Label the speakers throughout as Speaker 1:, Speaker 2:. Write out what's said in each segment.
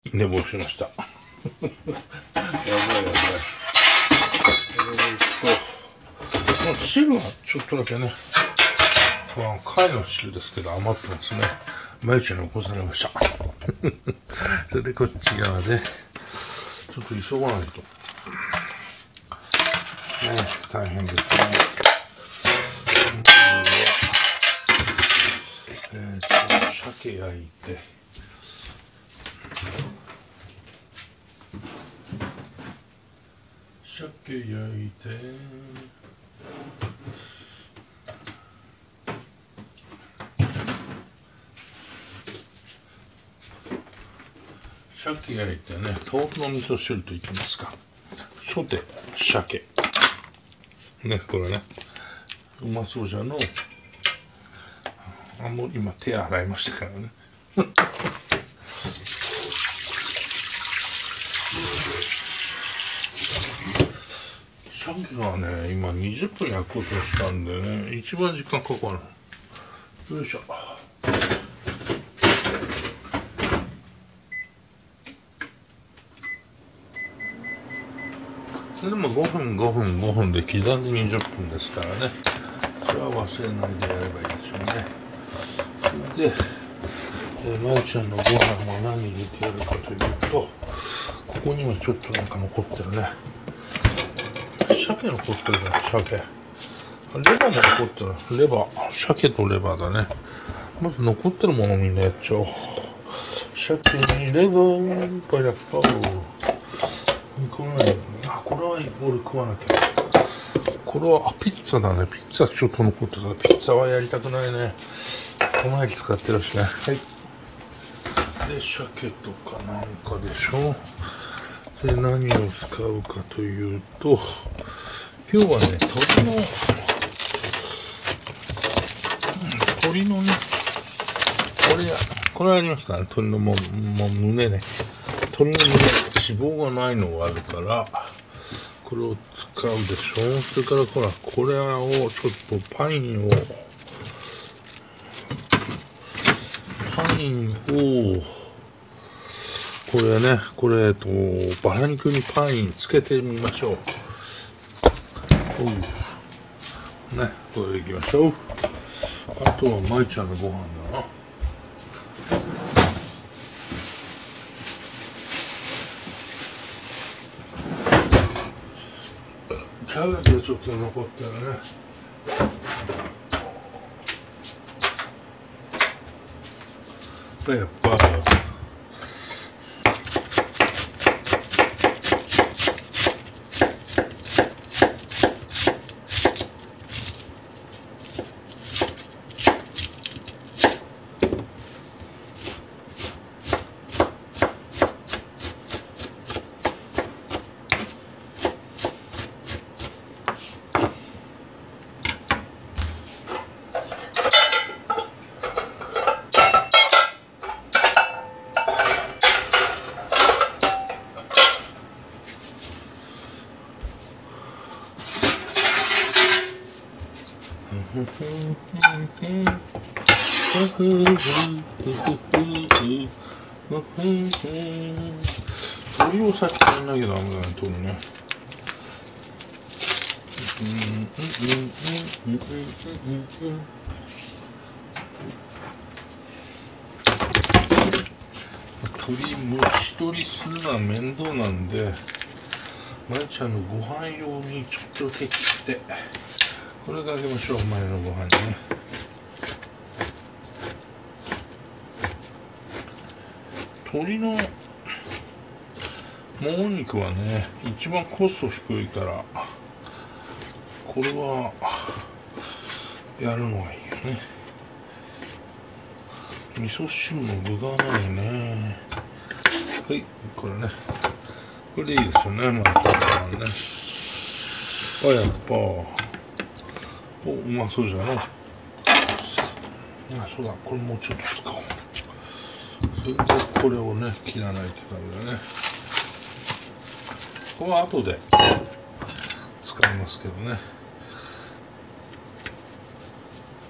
Speaker 1: 寝坊しました。やばいやばい。もう汁はちょっとだけね、貝の汁ですけど余ってますね。まゆちゃんに起こされました。それでこっち側で、ちょっと急がないと。ね、大変ですね。鮭焼いて、鮭焼いて、鮭焼いてね、豆腐の味噌汁といきますか。初手鮭ね、これね、うまそうじゃの。もう今手洗いましたからね。鮭はね、今20分焼こうとしたんでね、一番時間かかる。よいしょ。それでも5分で刻んで20分ですからね。それは忘れないでやればいいですよね。で、まゆちゃんのご飯は何入れてやるかというと、ここにはちょっとなんか残ってるね。鮭残ってるじゃん、鮭。レバーも残ってる。レバー。鮭とレバーだね。まず残ってるものみんなやっちゃおう。鮭にレバー、パイナップル。これは俺食わなきゃ。これはピッツァだね。ピッツァちょっと残ってた。ピッツァはやりたくないね。粉焼き使ってるしね。はい。で、鮭とかなんかでしょ。で、何を使うかというと、今日はね、鶏のね、これありますからね。鶏のもう胸ね。鶏の胸、脂肪がないのがあるから、これを使うでしょ。それからほら、これをちょっとパインをこれね、バラ肉にパインつけてみましょう。ね、これでいきましょう。あとはまゆちゃんのご飯だな。キャベツがちょっと残ってるね。やっぱ鳥を先にやんなきゃダメだね、鳥ね。鳥蒸し取りするのは面倒なんで、まゆちゃんのご飯用にちょっとだけ切って、これかけましょう、お前のご飯にね。鶏のもも肉はね、一番コスト低いから、これはやるのがいいよね。味噌汁の具がないね。はい、これね。これでいいですよね、まずはね。やっぱ、うまそうじゃない。そうだ、これもうちょっと使おう。それでこれをね、切らないとダメだね。ここは後で使いますけどね。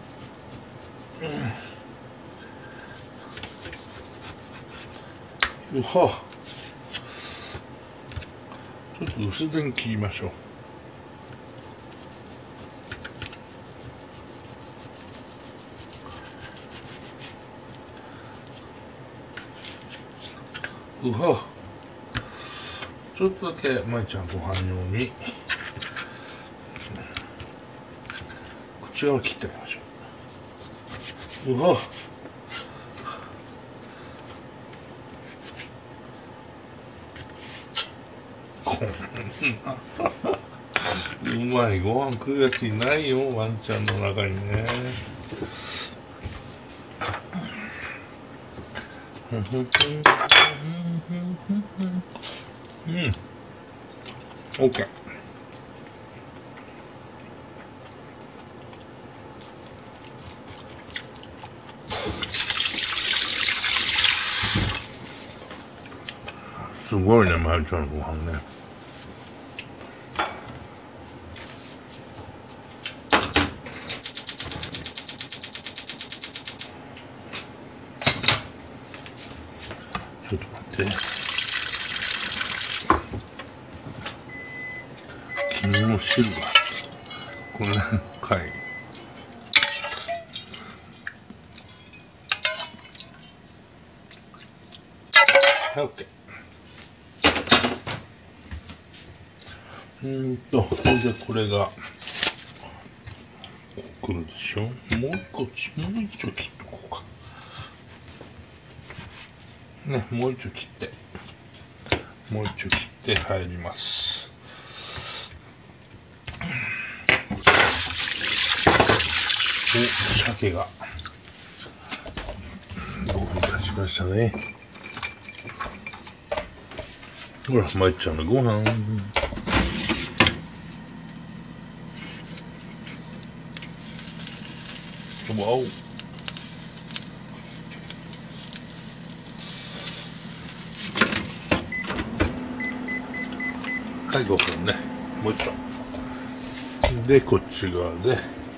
Speaker 1: ようはちょっと薄電切りましょう。うはちょっとだけまいちゃんご飯用にこちらを切ってあげましょう。うわうまいご飯食うやついないよ、ワンちゃんの中にね。うん、OK。すごいね、まゆちゃんのご飯ね。ちょっと待って。君の汁がこれかい。はい、OK。それでこれがくるでしょ。もう一丁切ってこうかね。もう一丁切って入ります。お、鮭が5分経ちましたね。ほら、まいちゃんのご飯。わお。はい、5分ね。もう一丁。で、こっち側で。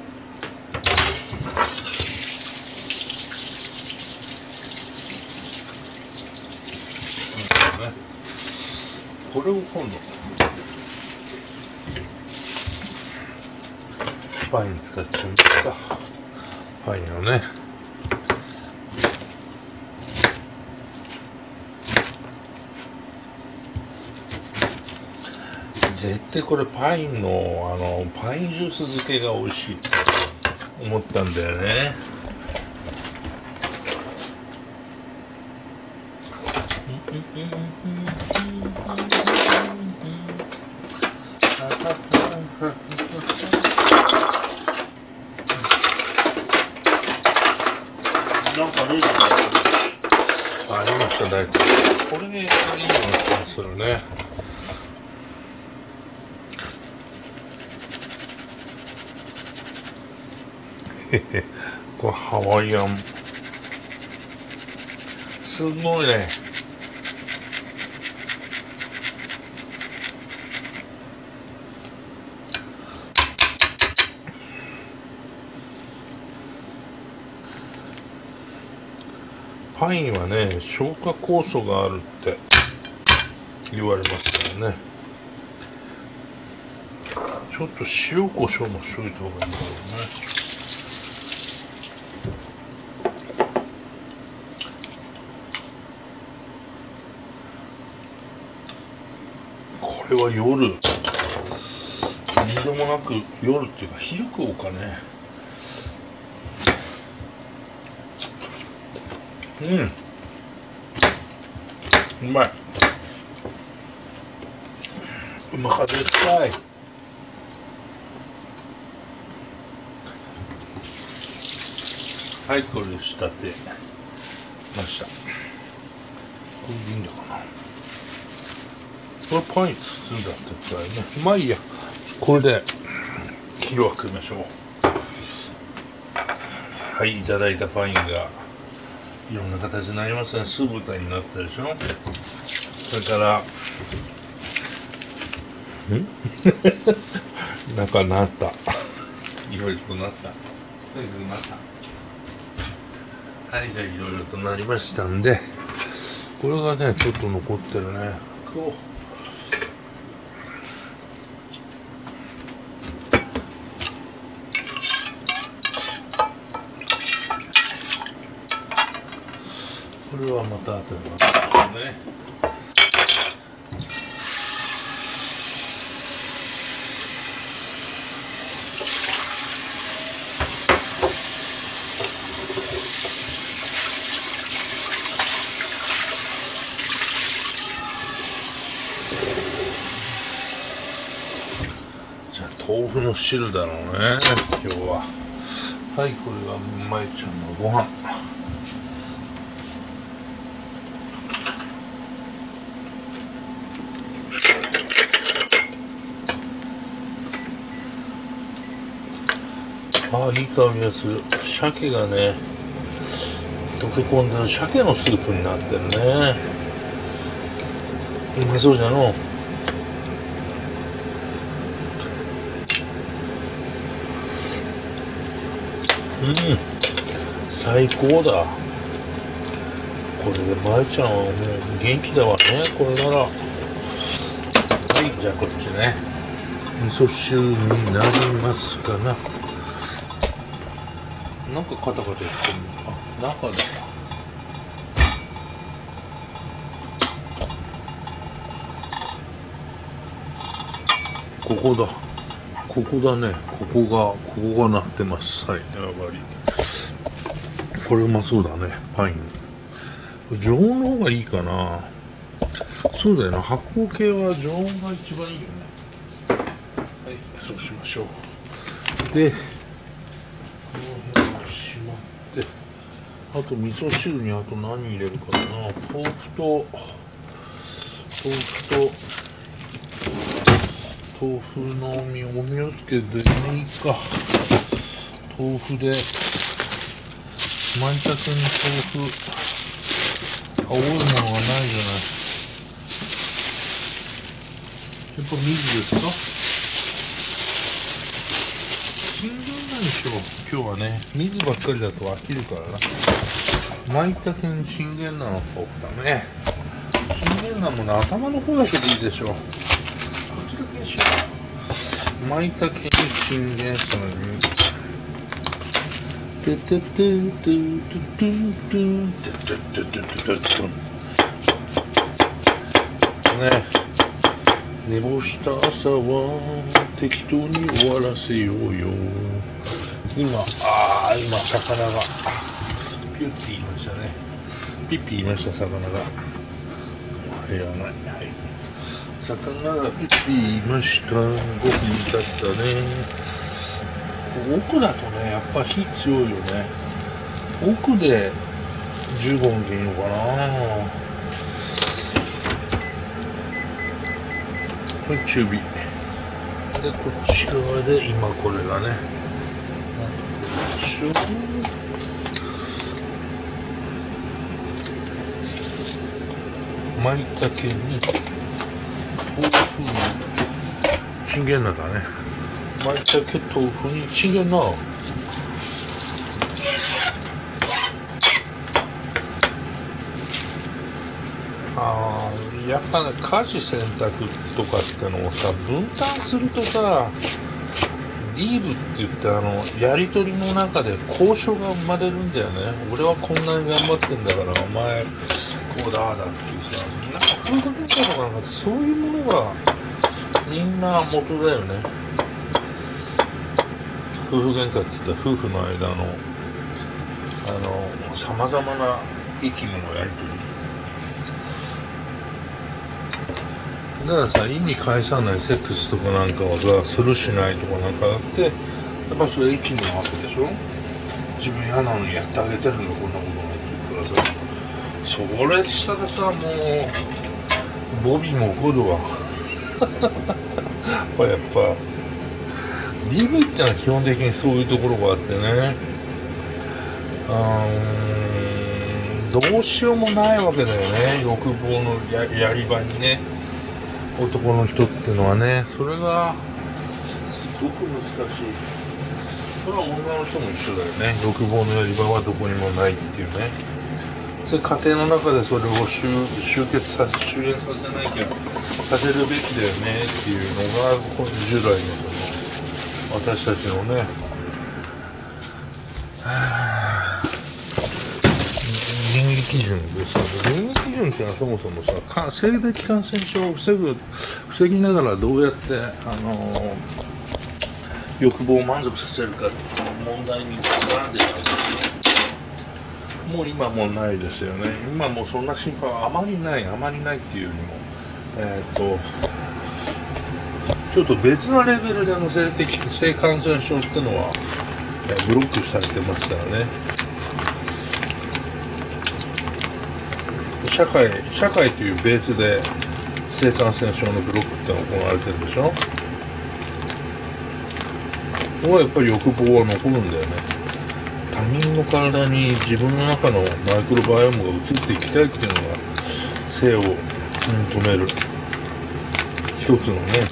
Speaker 1: これを今度パイン使ってみた。パインをね、絶対これパインのパインジュース漬けが美味しいって思ったんだよね。なんかルールがありました。大体これね、いいような気がするね。これハワイアンすごいね。パインはね、消化酵素があるって言われますからね。ちょっと塩コショウもしといた方がいいんだろうね。これは夜とんでもなく、夜っていうか昼食おうかね。うまい。うまかですかい。はい、これ仕立てました。これでいいんだかな。これパンに包んだってくらいね。まあいいや。これで昼は食いましょう。はい、いただいたパインがいろんな形になりますね。酢豚になったでしょ。それから中なった。いろいろとなった。はい、じゃあいろいろとなりましたんで、 これがねちょっと残ってるね。これはまた後で分かるね。じゃあ豆腐の汁だろうね今日は。はい、これがまゆちゃんのご飯。ああ、いい香りがする。鮭がね溶け込んでる鮭のスープになってるね。うまそうじゃの。最高だ。これでまゆちゃんはもう元気だわね、これなら。はい、じゃあこっちね味噌汁になりますかな。なんかカタカタ言ってるのか、中だ。ここだ、ここだね、ここがなってます。はい、やばり。これうまそうだね、パイン。常温の方がいいかな。そうだよな、発酵系は常温が一番いいよね。はい、そうしましょう。であと味噌汁にあと何入れるかな。豆腐と豆腐のおみをつけてね、いいか。豆腐で舞茸に豆腐青いものがないじゃない。やっぱ水ですか。チンゲン菜にしよう今日はね。水ばっかりだと飽きるからな。舞茸にチンゲン菜の豆腐だね。チンゲン菜もね、頭の方だけでいいでしょう。こっちだけにしよう。舞茸にチンゲン菜にトゥトゥトゥトゥトゥトゥトゥトゥトゥトゥトゥトゥトゥね。寝坊した朝は適当に終わらせようよ。今魚がピュッて言いましたね。ピッピ言いました、魚が。いらない。はい。魚がピッピ言いました。5分経ったね。奥だとね、やっぱ火強いよね。奥で15分でいいのかな。これ中火で、こっち側で今これがね、舞茸に豆腐にチンゲン菜だね。舞茸豆腐にチンゲン菜。やっぱね、家事洗濯とかってのをさ、分担するとさ、ディーブって言ってやりとりの中で交渉が生まれるんだよね。俺はこんなに頑張ってんだからお前こうだあだっていうさ、なんか夫婦喧嘩とかなんかそういうものがみんな元だよね。夫婦喧嘩って言ったら夫婦の間のさまざまな生き物のやりとりだからさ、意に介さないセックスとかなんかはさ、するしないとかなんかあって、やっぱそれ生き物あるでしょ。自分嫌なのにやってあげてるの、こんなことがって言うからさ、それしたらさ、もうボビーも怒るわ。やっぱ DV ってのは基本的にそういうところがあってね、どうしようもないわけだよね。欲望の やり場にね、男の人っていうのはね、それがすごく難しい。それは女の人も一緒だよね。欲望のやり場はどこにもないっていうね。 家庭の中でそれを集現させなきゃさせるべきだよねっていうのが従来の私たちのね倫理基準ですけど、倫理基準っていうのはそもそもさ、性的感染症を防ぎながらどうやって欲望を満足させるかっていう問題に絡んでるわけですよ。もう今もうないですよね。今もうそんな心配はあまりないっていうよりも、ちょっと別のレベルでの性感染症っていうのは、ブロックされてますからね。社会というベースで性感染症のブロックってのが行われてるでしょ。ここはやっぱり欲望は残るんだよね。他人の体に自分の中のマイクロバイオームが移っていきたいっていうのが性を止める一つのね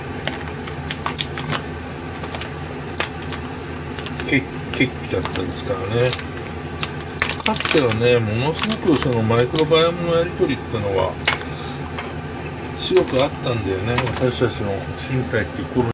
Speaker 1: 決起だったですからね。かつてはね、ものすごくそのマイクロバイオームのやり取りっていうのは強くあったんだよね。私たちの身体っていう